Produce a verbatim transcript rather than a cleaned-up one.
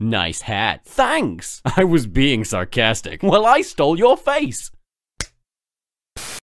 Nice hat. Thanks. I was being sarcastic. Well, I stole your face.